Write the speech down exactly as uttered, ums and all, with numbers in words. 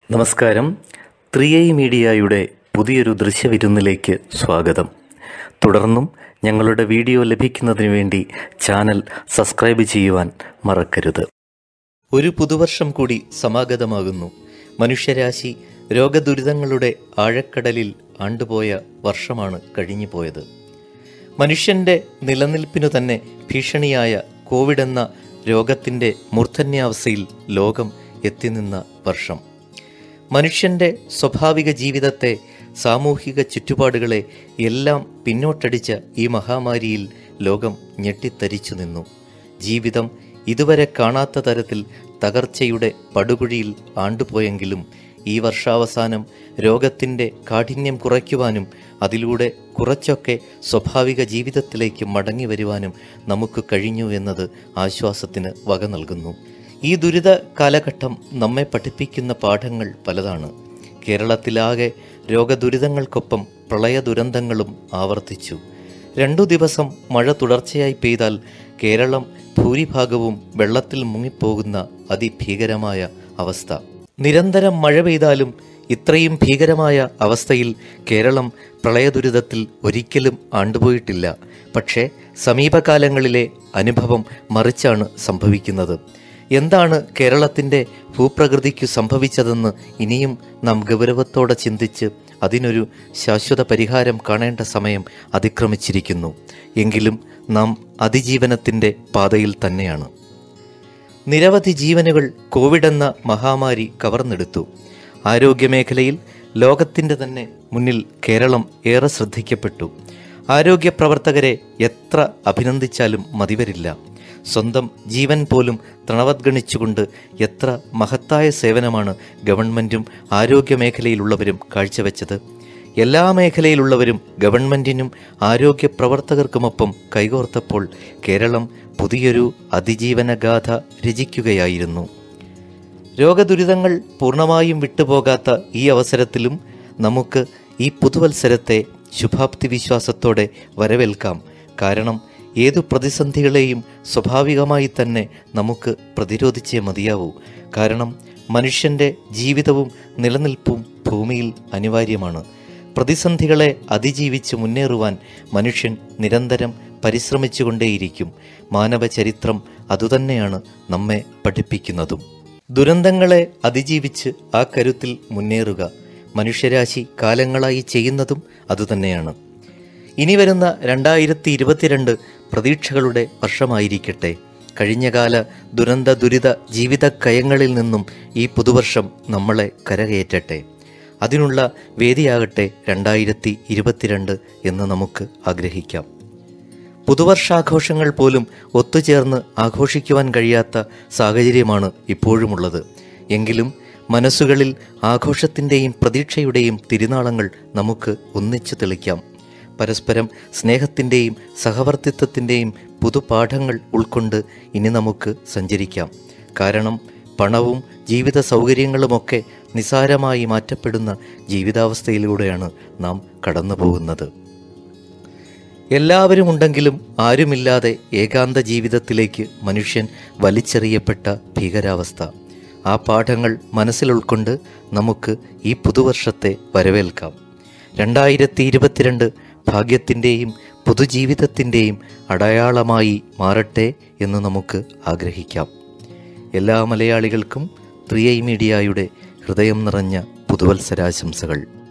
നമസ്കാരം. Three I മീഡിയയുടെ പുതിയൊരു ദൃശ്യവിരുന്നിലേക്ക് സ്വാഗതം. തുടർന്നും ഞങ്ങളുടെ വീഡിയോ ലഭിക്കുന്നതിന് വേണ്ടി ചാനൽ സബ്സ്ക്രൈബ് ചെയ്യുവാൻ മറക്കരുത്. ഒരു പുതുവർഷം കൂടി സമാഗതമാകുന്നു. മനുഷ്യരാശി രോഗദുരിതങ്ങളുടെ ആഴക്കടലിൽ ആണ്ടുപോയ വർഷമാണ് കഴിഞ്ഞു പോയത്. മനുഷ്യൻ്റെ നിലനിൽപ്പിനു തന്നെ ഭീഷണിയായ കോവിഡ് എന്ന രോഗത്തിൻ്റെ മൂർധന്യാവസ്ഥയിൽ ലോകം എത്തിനിന്ന വർഷം. മനുഷ്യൻ്റെ സ്വാഭാവിക ജീവിതത്തെ, സാമൂഹിക ചുറ്റുപാടുകളെ എല്ലാം പിന്നോട്ടടിച്ച ഈ മഹാമാരിയിൽ ലോകം ഞെട്ടിത്തരിച്ചു നിന്നു. ജീവിതം ഇതുവരെ കാണാത്ത തരത്തിൽ തകർച്ചയുടെ പടുകുഴിയിൽ ആണ്ടുപോയെങ്കിലും ഈ വർഷാവസാനം രോഗത്തിൻ്റെ കാഠിന്യം കുറയ്ക്കുവാനും അതിലൂടെ കുറച്ചൊക്കെ സ്വാഭാവിക ജീവിതത്തിലേക്ക് മടങ്ങി വരുവാനും നമുക്ക് കഴിഞ്ഞു എന്നത് ആശ്വാസത്തിന് വക നൽകുന്നു. ഈ ദുരിത കാലഘട്ടം നമ്മെ പഠിപ്പിക്കുന്ന പാഠങ്ങൾ പലതാണ്. കേരളത്തിലാകെ രോഗദുരിതങ്ങൾക്കൊപ്പം പ്രളയ ദുരന്തങ്ങളും ആവർത്തിച്ചു. രണ്ടു ദിവസം മഴ തുടർച്ചയായി പെയ്താൽ കേരളം ഭൂരിഭാഗവും വെള്ളത്തിൽ മുങ്ങിപ്പോകുന്ന അതിഭീകരമായ അവസ്ഥ. നിരന്തരം മഴ പെയ്താലും ഇത്രയും ഭീകരമായ അവസ്ഥയിൽ കേരളം പ്രളയദുരിതത്തിൽ ഒരിക്കലും ആണ്ടുപോയിട്ടില്ല. പക്ഷേ സമീപകാലങ്ങളിലെ അനുഭവം മറിച്ചാണ് സംഭവിക്കുന്നത്. എന്താണ് കേരളത്തിൻ്റെ ഭൂപ്രകൃതിക്കു സംഭവിച്ചതെന്ന് ഇനിയും നാം ഗൗരവത്തോടെ ചിന്തിച്ച് അതിനൊരു ശാശ്വത പരിഹാരം കാണേണ്ട സമയം അതിക്രമിച്ചിരിക്കുന്നു. എങ്കിലും നാം അതിജീവനത്തിൻ്റെ പാതയിൽ തന്നെയാണ്. നിരവധി ജീവനുകൾ കോവിഡ് എന്ന മഹാമാരി കവർന്നെടുത്തു. ആരോഗ്യമേഖലയിൽ ലോകത്തിൻ്റെ തന്നെ മുന്നിൽ കേരളം ഏറെ ശ്രദ്ധിക്കപ്പെട്ടു. ആരോഗ്യ പ്രവർത്തകരെ എത്ര അഭിനന്ദിച്ചാലും മതിവരില്ല. സ്വന്തം ജീവൻ പോലും തൃണവത്ഗണിച്ചുകൊണ്ട് എത്ര മഹത്തായ സേവനമാണ് ഗവൺമെൻറ്റും ആരോഗ്യമേഖലയിലുള്ളവരും കാഴ്ചവെച്ചത്. എല്ലാ മേഖലയിലുള്ളവരും ഗവൺമെൻറ്റിനും ആരോഗ്യ പ്രവർത്തകർക്കുമൊപ്പം കൈകോർത്തപ്പോൾ കേരളം പുതിയൊരു അതിജീവനഗാഥ രചിക്കുകയായിരുന്നു. രോഗദുരിതങ്ങൾ പൂർണ്ണമായും വിട്ടുപോകാത്ത ഈ അവസരത്തിലും നമുക്ക് ഈ പുതുവത്സരത്തെ ശുഭാപ്തി വിശ്വാസത്തോടെ വരവേൽക്കാം. കാരണം ഏതു പ്രതിസന്ധികളെയും സ്വാഭാവികമായി തന്നെ നമുക്ക് പ്രതിരോധിച്ചേ മതിയാവൂ. കാരണം മനുഷ്യൻ്റെ ജീവിതവും നിലനിൽപ്പും ഭൂമിയിൽ അനിവാര്യമാണ്. പ്രതിസന്ധികളെ അതിജീവിച്ച് മുന്നേറുവാൻ മനുഷ്യൻ നിരന്തരം പരിശ്രമിച്ചുകൊണ്ടേയിരിക്കും. മാനവ ചരിത്രം അതുതന്നെയാണ് നമ്മെ പഠിപ്പിക്കുന്നതും. ദുരന്തങ്ങളെ അതിജീവിച്ച് ആ കരുത്തിൽ മുന്നേറുക മനുഷ്യരാശി കാലങ്ങളായി ചെയ്യുന്നതും അതുതന്നെയാണ്. ഇനി വരുന്ന രണ്ടായിരത്തി ഇരുപത്തിരണ്ട് പ്രതീക്ഷകളുടെ വർഷമായിരിക്കട്ടെ. കഴിഞ്ഞകാല ദുരന്ത ദുരിത ജീവിതക്കയങ്ങളിൽ നിന്നും ഈ പുതുവർഷം നമ്മളെ കരകയറ്റട്ടെ. അതിനുള്ള വേദിയാകട്ടെ രണ്ടായിരത്തി ഇരുപത്തിരണ്ട് എന്ന് നമുക്ക് ആഗ്രഹിക്കാം. പുതുവർഷാഘോഷങ്ങൾ പോലും ഒത്തുചേർന്ന് ആഘോഷിക്കുവാൻ കഴിയാത്ത സാഹചര്യമാണ് ഇപ്പോഴുമുള്ളത്. എങ്കിലും മനസ്സുകളിൽ ആഘോഷത്തിൻ്റെയും പ്രതീക്ഷയുടെയും തിരുനാളങ്ങൾ നമുക്ക് ഒന്നിച്ചു തെളിക്കാം. പരസ്പരം സ്നേഹത്തിൻ്റെയും സഹവർത്തിത്വത്തിൻ്റെയും പുതുപാഠങ്ങൾ ഉൾക്കൊണ്ട് ഇനി നമുക്ക് സഞ്ചരിക്കാം. കാരണം പണവും ജീവിത സൗകര്യങ്ങളുമൊക്കെ നിസാരമായി മാറ്റപ്പെടുന്ന ജീവിതാവസ്ഥയിലൂടെയാണ് നാം കടന്നു പോകുന്നത്. എല്ലാവരും ഉണ്ടെങ്കിലും ആരുമില്ലാതെ ഏകാന്ത ജീവിതത്തിലേക്ക് മനുഷ്യൻ വലിച്ചെറിയപ്പെട്ട ഭീകരാവസ്ഥ. ആ പാഠങ്ങൾ മനസ്സിൽ ഉൾക്കൊണ്ട് നമുക്ക് ഈ പുതുവർഷത്തെ വരവേൽക്കാം. രണ്ടായിരത്തി ഇരുപത്തിരണ്ട് ഭാഗ്യത്തിൻ്റെയും പുതുജീവിതത്തിൻ്റെയും അടയാളമായി മാറട്ടെ എന്ന് നമുക്ക് ആഗ്രഹിക്കാം. എല്ലാ മലയാളികൾക്കും ത്രീ ഐ മീഡിയയുടെ ഹൃദയം നിറഞ്ഞ പുതുവത്സരാശംസകൾ.